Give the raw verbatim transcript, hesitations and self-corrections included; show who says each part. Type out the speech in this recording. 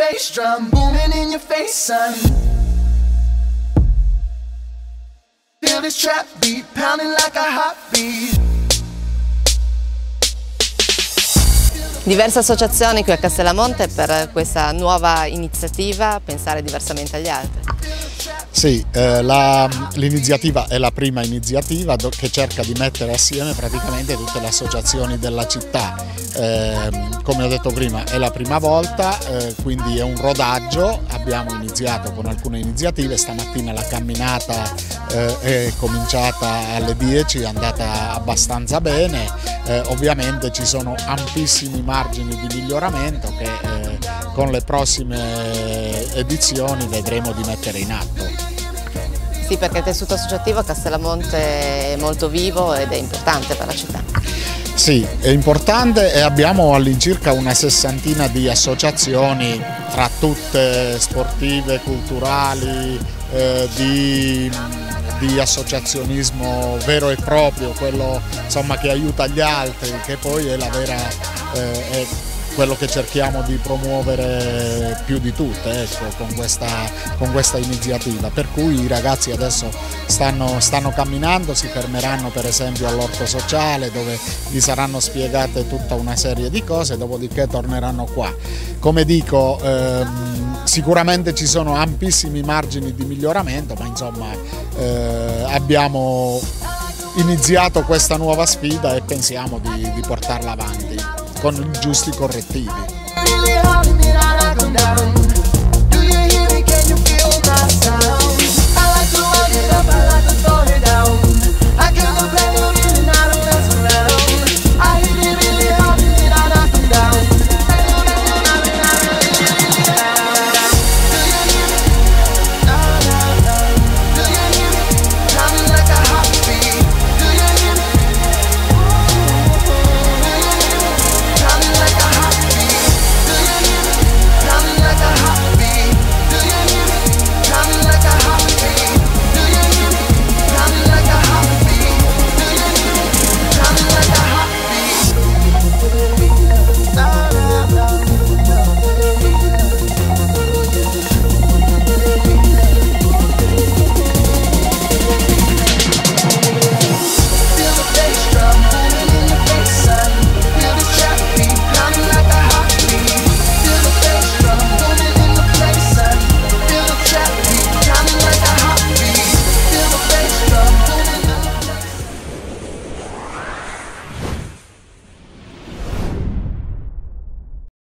Speaker 1: bass drum booming in your face, son. Feel this trap beat pounding like a heartbeat.
Speaker 2: Diverse associazioni qui a Castellamonte per questa nuova iniziativa, pensare diversamente agli altri.
Speaker 3: Sì, eh, l'iniziativa è la prima iniziativa che cerca di mettere assieme praticamente tutte le associazioni della città. Eh, come ho detto prima è la prima volta, eh, quindi è un rodaggio, abbiamo iniziato con alcune iniziative, stamattina la camminata eh, è cominciata alle dieci, è andata abbastanza bene, eh, ovviamente ci sono ampissimi margini di miglioramento che eh, con le prossime edizioni vedremo di mettere in atto.
Speaker 2: Sì, perché il tessuto associativo a Castellamonte è molto vivo ed è importante per la città.
Speaker 3: Sì, è importante e abbiamo all'incirca una sessantina di associazioni, tra tutte sportive, culturali, eh, di, di associazionismo vero e proprio, quello insomma, che aiuta gli altri, che poi è la vera... Eh, è quello che cerchiamo di promuovere più di tutte, ecco, con, questa, con questa iniziativa, per cui i ragazzi adesso stanno, stanno camminando, si fermeranno per esempio all'orto sociale dove gli saranno spiegate tutta una serie di cose, dopodiché torneranno qua. Come dico, ehm, sicuramente ci sono ampissimi margini di miglioramento, ma insomma eh, abbiamo iniziato questa nuova sfida e pensiamo di, di portarla avanti con i giusti correttivi.